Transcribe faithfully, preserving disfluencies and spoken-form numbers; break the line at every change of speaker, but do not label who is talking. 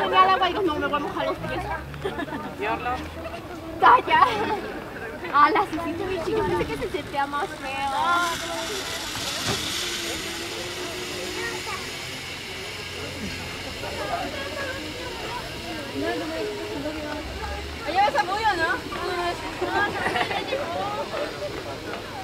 venía al agua y digo, no, me voy a mojar los pies.
¿Y Orlo?
¡Calla! Ah, la Susito, mi chico, pensé que se sentía más feo. ¿Allá vas a Puyo, no? No, no, no.